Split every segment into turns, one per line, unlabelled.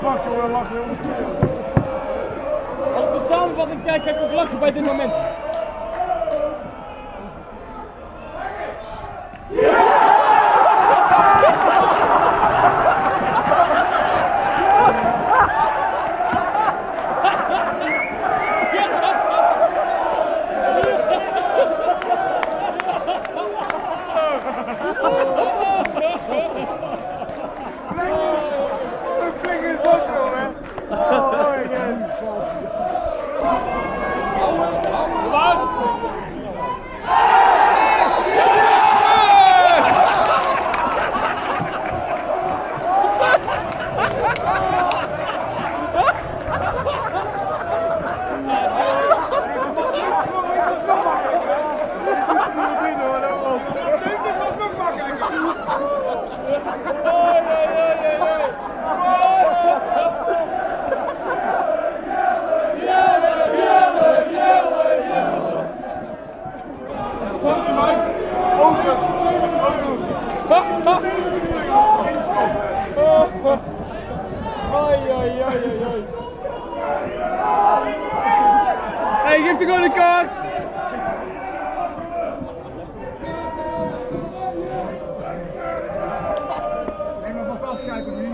gepakt, jongen, lachen, jongens.
Als ik de samenvatting kijk, ga ik ook lachen bij dit moment.
Hey, geef er gewoon een kaart!
Neem maar vast afscheid, of niet?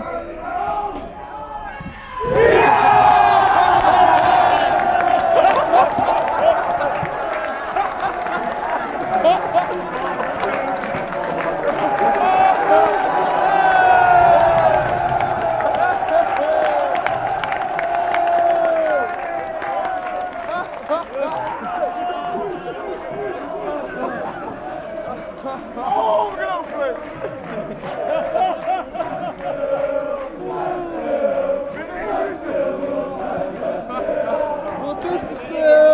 Ongelooflijk! Wat is het?